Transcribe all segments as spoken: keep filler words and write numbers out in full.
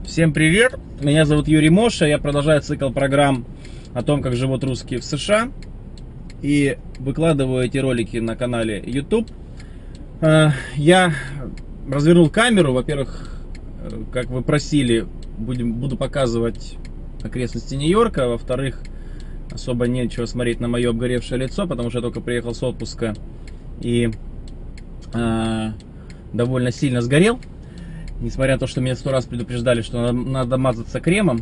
Всем привет! Меня зовут Юрий Моша, я продолжаю цикл программ о том, как живут русские в США. И выкладываю эти ролики на канале YouTube. Я развернул камеру, во-первых, как вы просили, будем, буду показывать окрестности Нью-Йорка. Во-вторых, особо нечего смотреть на мое обгоревшее лицо, потому что я только приехал с отпуска и э, довольно сильно сгорел. Несмотря на то, что меня сто раз предупреждали, что надо, надо мазаться кремом.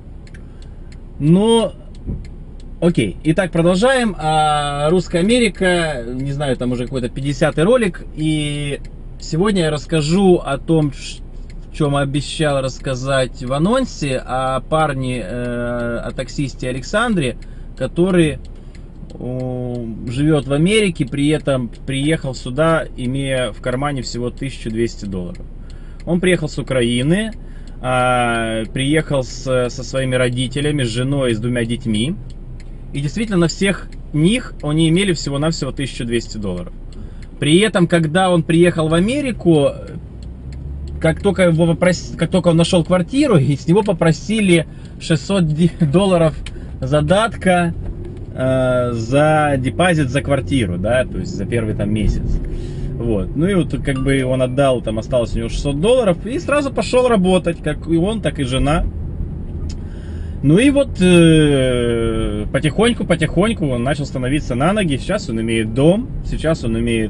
Но, окей. Итак, продолжаем. А, Русская Америка, не знаю, там уже какой-то пятидесятый ролик. И сегодня я расскажу о том, о чем обещал рассказать в анонсе, о парне, э, о таксисте Александре, который э, живет в Америке, при этом приехал сюда, имея в кармане всего тысячу двести долларов. Он приехал с Украины, приехал с, со своими родителями, с женой и с двумя детьми. И действительно, на всех них они имели всего-навсего тысячу двести долларов. При этом, когда он приехал в Америку, как только, его попрос... как только он нашел квартиру, и с него попросили шестьсот долларов задатка э, за депозит за квартиру, да, то есть за первый там месяц. Вот. Ну и вот как бы он отдал, там осталось у него шестьсот долларов, и сразу пошел работать, как и он, так и жена. Ну и вот э, потихоньку, потихоньку он начал становиться на ноги. Сейчас он имеет дом, сейчас он имеет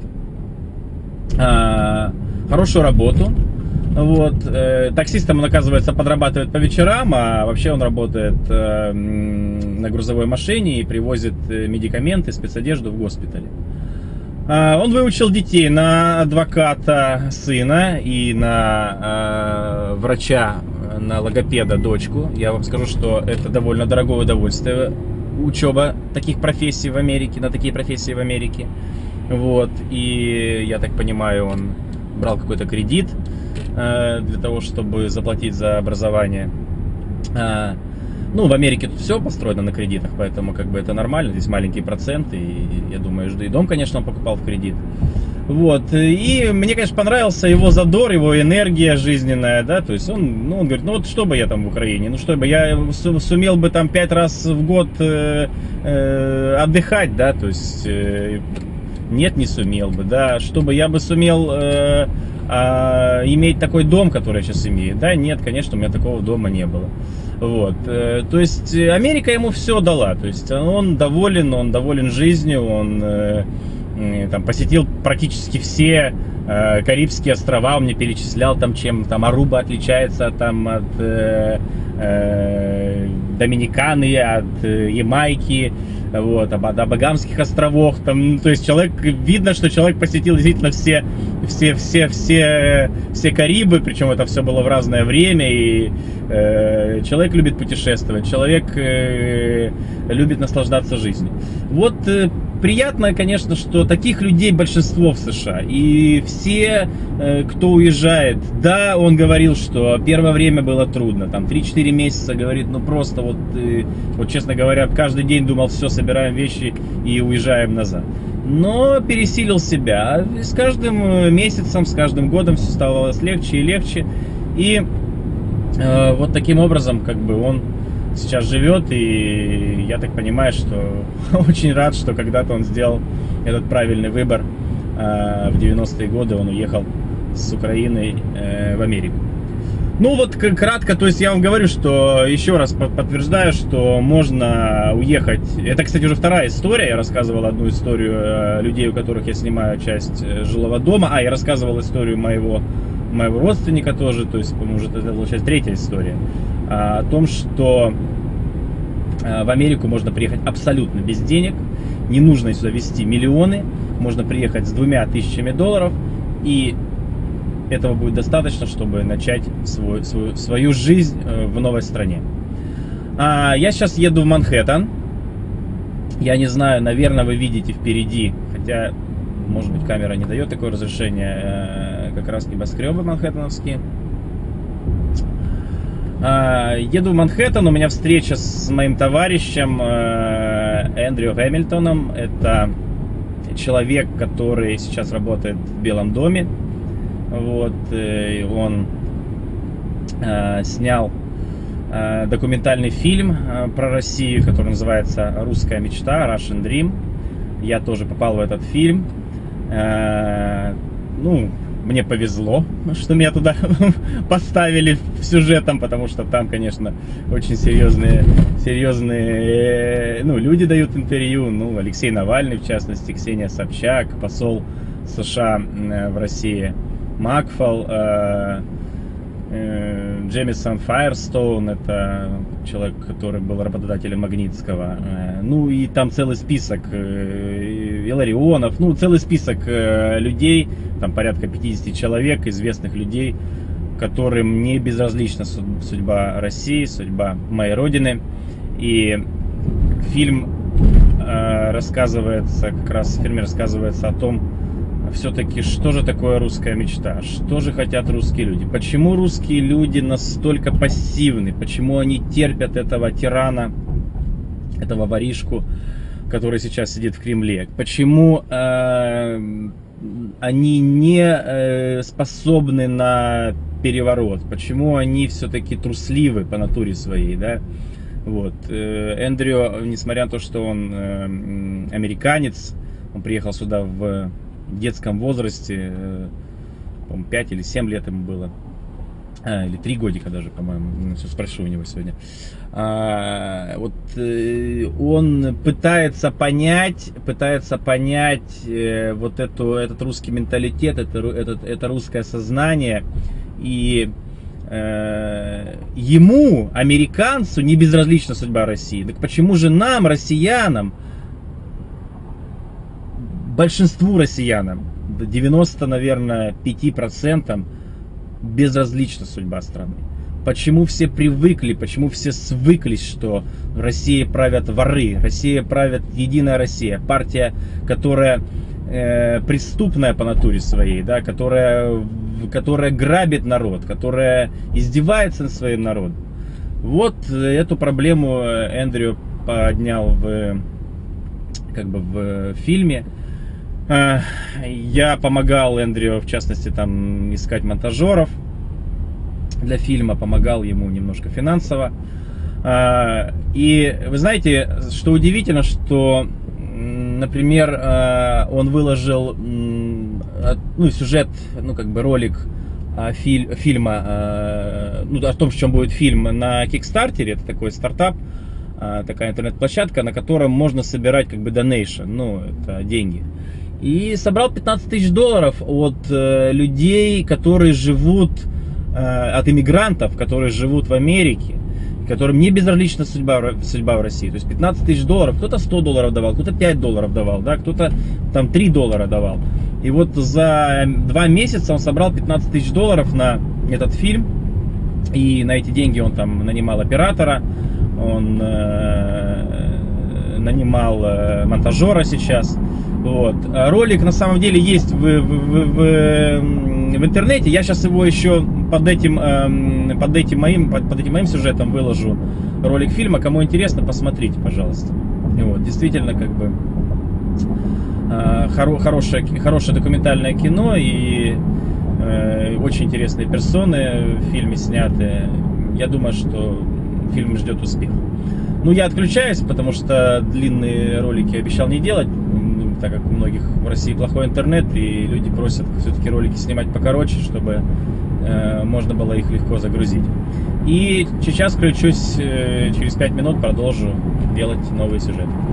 э, хорошую работу. Вот. Э, таксистом он, оказывается, подрабатывает по вечерам, а вообще он работает э, на грузовой машине и привозит медикаменты, спецодежду в госпитале. Он выучил детей на адвоката сына и на э, врача, на логопеда дочку. Я вам скажу, что это довольно дорогое удовольствие, учеба таких профессий в Америке, на такие профессии в Америке. Вот. И я так понимаю, он брал какой-то кредит э, для того, чтобы заплатить за образование. Э, Ну, в Америке тут все построено на кредитах, поэтому как бы это нормально, здесь маленькие проценты, и я думаю, что и дом, конечно, он покупал в кредит. Вот, и мне, конечно, понравился его задор, его энергия жизненная, да, то есть он, ну, он говорит, ну вот что бы я там в Украине, ну что бы, я сумел бы там пять раз в год э, э, отдыхать, да, то есть э, нет, не сумел бы, да, чтобы я бы сумел э, э, иметь такой дом, который я сейчас имею, да, нет, конечно, у меня такого дома не было. Вот, то есть Америка ему все дала, то есть он доволен, он доволен жизнью, он э, там посетил практически все э, Карибские острова, он мне перечислял там, чем там Аруба отличается там от э, э, Доминиканы, от э, Ямайки, вот, об, о Багамских островах, там, то есть человек, видно, что человек посетил действительно все, все, все, все, все Карибы, причем это все было в разное время, и э, человек любит путешествовать, человек э, любит наслаждаться жизнью. Вот э, приятно, конечно, что таких людей большинство в США, и все, э, кто уезжает, да, он говорил, что первое время было трудно, там три-четыре месяца, говорит, ну просто вот, э, вот честно говоря, каждый день думал, все, собираем вещи и уезжаем назад. Но пересилил себя. С каждым месяцем, с каждым годом все становилось легче и легче. И э, вот таким образом, как бы, он сейчас живет. И я так понимаю, что очень рад, что когда-то он сделал этот правильный выбор. Э, в девяностые годы он уехал с Украины э, в Америку. Ну вот кратко, то есть я вам говорю, что еще раз подтверждаю, что можно уехать. Это, кстати, уже вторая история. Я рассказывал одну историю людей, у которых я снимаю часть жилого дома. А, я рассказывал историю моего, моего родственника тоже. То есть, по-моему, уже это была часть третья история. О том, что в Америку можно приехать абсолютно без денег. Не нужно сюда везти миллионы. Можно приехать с двумя тысячами долларов. И этого будет достаточно, чтобы начать свой, свою, свою жизнь в новой стране. А, я сейчас еду в Манхэттен. Я не знаю, наверное, вы видите впереди, хотя, может быть, камера не дает такое разрешение, как раз небоскребы манхэттеновские. А, еду в Манхэттен, у меня встреча с моим товарищем Эндрю Хэмилтоном. Это человек, который сейчас работает в Белом доме. Вот, он э, снял э, документальный фильм э, про Россию, который называется «Русская мечта», Russian Dream. Я тоже попал в этот фильм. Э, ну, мне повезло, что меня туда поставили сюжетом, потому что там, конечно, очень серьезные, серьезные, ну, люди дают интервью. Ну, Алексей Навальный, в частности, Ксения Собчак, посол США в России Макфол, э, э, Джемисон Файерстоун, это человек, который был работодателем Магнитского. Э, ну, и там целый список э, Илларионов, ну, целый список э, людей, там порядка пятидесяти человек, известных людей, которым не безразлична судьба России, судьба моей родины. И фильм э, рассказывается, как раз в фильме рассказывается о том, все-таки, что же такое русская мечта, что же хотят русские люди, почему русские люди настолько пассивны, почему они терпят этого тирана, этого воришку, который сейчас сидит в Кремле, почему э, они не э, способны на переворот, почему они все-таки трусливы по натуре своей, да. Вот. Эндрю, несмотря на то, что он э, американец, он приехал сюда в детском возрасте, э, по-моему, пять или семь лет ему было, а, или три годика даже, по-моему, все спрошу у него сегодня. А, вот э, он пытается понять, пытается понять э, вот эту, этот русский менталитет, это, это, это русское сознание, и э, ему, американцу, не безразлична судьба России. Так почему же нам, россиянам, большинству россиянам, девяноста, наверное, пяти процентам безразлична судьба страны? Почему все привыкли, почему все свыклись, что в России правят воры, Россия правит Единая Россия, партия, которая э, преступная по натуре своей, да, которая, которая грабит народ, которая издевается над своим народом. Вот эту проблему Эндрю поднял в, как бы в фильме. Я помогал Эндрю, в частности, там искать монтажеров для фильма, помогал ему немножко финансово. И вы знаете, что удивительно, что, например, он выложил, ну, сюжет, ну, как бы ролик филь, фильма, ну, о том, в чем будет фильм, на Кикстартере. Это такой стартап, такая интернет-площадка, на котором можно собирать как бы donation, ну, это деньги. И собрал пятнадцать тысяч долларов от э, людей, которые живут, э, от иммигрантов, которые живут в Америке, которым не безразлична судьба, судьба в России. То есть пятнадцать тысяч долларов, кто-то сто долларов давал, кто-то пять долларов давал, да, кто-то там три доллара давал. И вот за два месяца он собрал пятнадцать тысяч долларов на этот фильм. И на эти деньги он там нанимал оператора, он э, нанимал э, монтажера сейчас. Вот. Ролик на самом деле есть в, в, в, в интернете. Я сейчас его еще под этим, под этим, моим, под, под этим моим сюжетом выложу ролик фильма. Кому интересно, посмотрите, пожалуйста. Вот. Действительно, как бы хоро, хорошее, хорошее документальное кино и э, очень интересные персоны в фильме сняты. Я думаю, что фильм ждет успех. Ну, я отключаюсь, потому что длинные ролики обещал не делать, так как у многих в России плохой интернет, и люди просят все-таки ролики снимать покороче, чтобы э, можно было их легко загрузить. И сейчас включусь, э, через пять минут продолжу делать новые сюжеты.